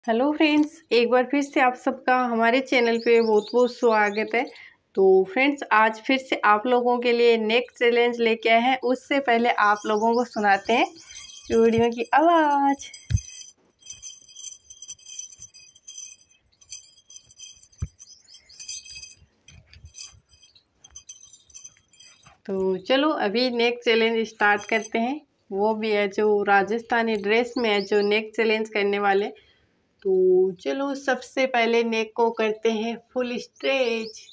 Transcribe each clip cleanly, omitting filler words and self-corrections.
Hello friends, एक बार फिर से आप सबका हमारे चैनल पे बहुत बहुत स्वागत है। तो फ्रेंड्स, आज फिर से आप लोगों के लिए नेक्स्ट चैलेंज लेके आए हैं। उससे पहले आप लोगों को सुनाते हैं चूड़ियों की आवाज़। तो चलो अभी नेक्स्ट चैलेंज स्टार्ट करते हैं। वो भी है जो राजस्थानी ड्रेस में है, जो नेक्स्ट चैलेंज करने वाले। तो चलो सबसे पहले नेक को करते हैं फुल स्ट्रेच।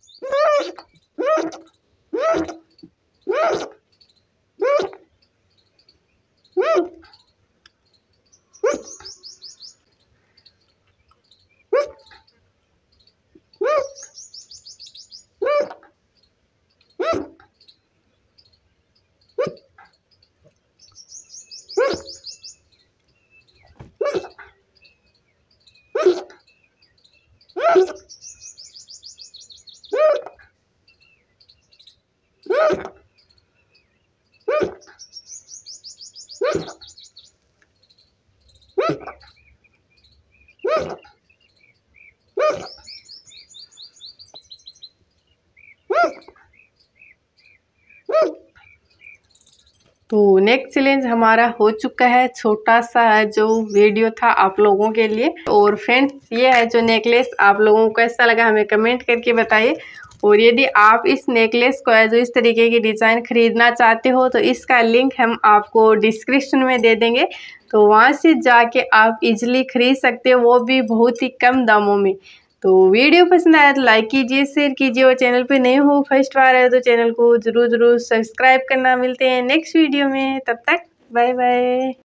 तो नेक्स्ट चैलेंज हमारा हो चुका है। छोटा सा जो वीडियो था आप लोगों के लिए। और फ्रेंड्स, ये है जो नेकलेस, आप लोगों को कैसा लगा हमें कमेंट करके बताइए। और यदि आप इस नेकलेस को जो इस तरीके की डिज़ाइन खरीदना चाहते हो तो इसका लिंक हम आपको डिस्क्रिप्शन में दे देंगे। तो वहाँ से जाके आप इजीली खरीद सकते हो, वो भी बहुत ही कम दामों में। तो वीडियो पसंद आया तो लाइक कीजिए, शेयर कीजिए, और चैनल पे नए हो, फर्स्ट बार आए तो चैनल को ज़रूर सब्सक्राइब करना। मिलते हैं नेक्स्ट वीडियो में, तब तक बाय बाय।